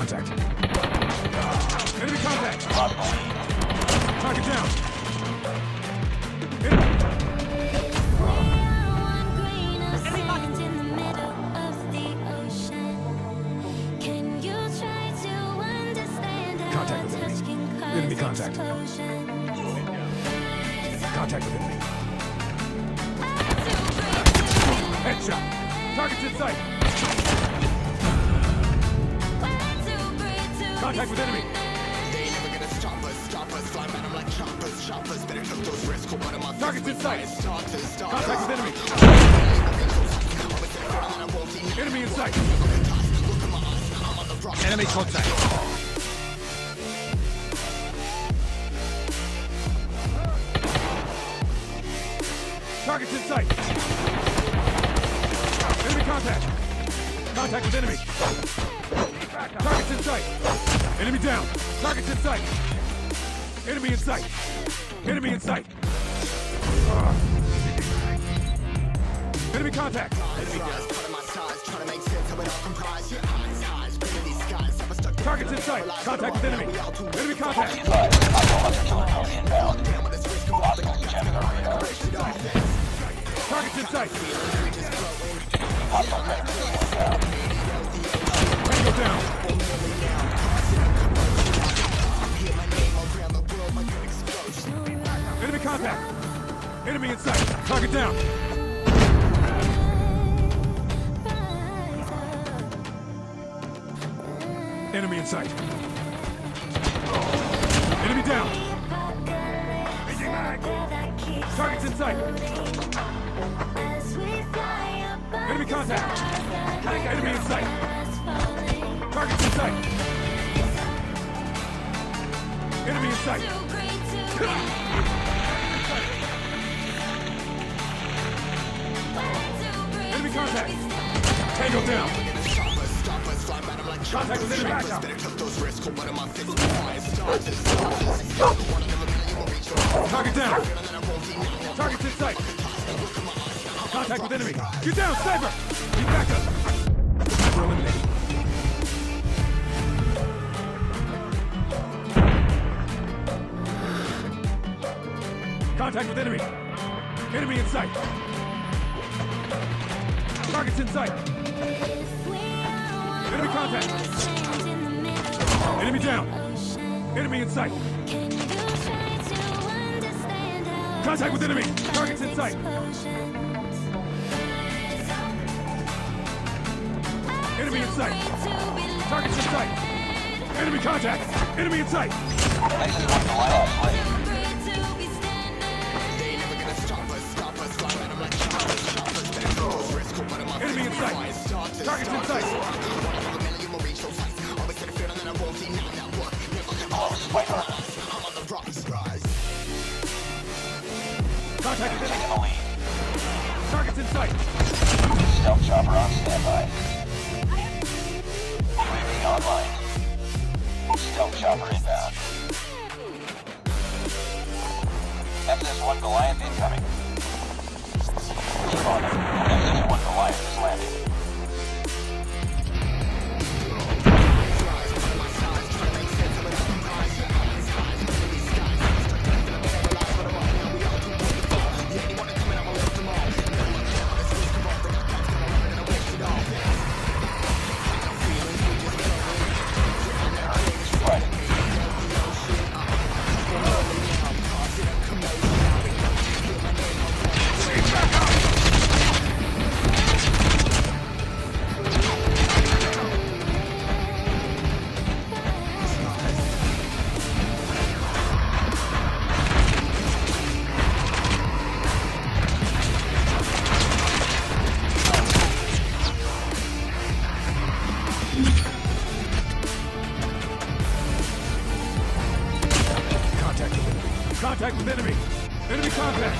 contact. Enemy contact. Target down. Contact with enemy. Enemy contact. Contact with enemy. Headshot. Target's in sight. Contact with enemy. They never gonna stop us, fly at 'em like choppers, better took those risks, one of my Target's in sight. Contact with enemy. Enemy in sight. Enemy contact. Target's in sight. Enemy contact. Contact with enemy. Target's in sight. Enemy down. Target's in sight. Enemy in sight. Enemy in sight. Enemy contact. Target's in sight. Contact with enemy. Enemy contact. Target's in sight. Tango down. Enemy contact. Enemy in sight. Target down. Enemy in sight. Enemy down. Target's in sight. Enemy contact. Enemy in sight. Target's in sight. Enemy in sight. Enemy contact. Tango down. Contact with enemy. Back up. Target down. Target's in sight. Contact with enemy. Get down, sniper. Keep back up. Sniper eliminated. Contact with enemy. Enemy in sight. Target's in sight. Enemy contact. Enemy down. Enemy in sight. Contact with enemy. Target's in sight. Enemy in sight. Target's in sight. Enemy contact. Enemy in sight. Enemy in sight. Target's in sight. Contact with enemy. Target's in sight. Stealth chopper on standby. UAV online. Stealth chopper inbound. SS-1 Goliath incoming. Keep on it. SS-1 Goliath is landing. Contact with enemy. Enemy contact.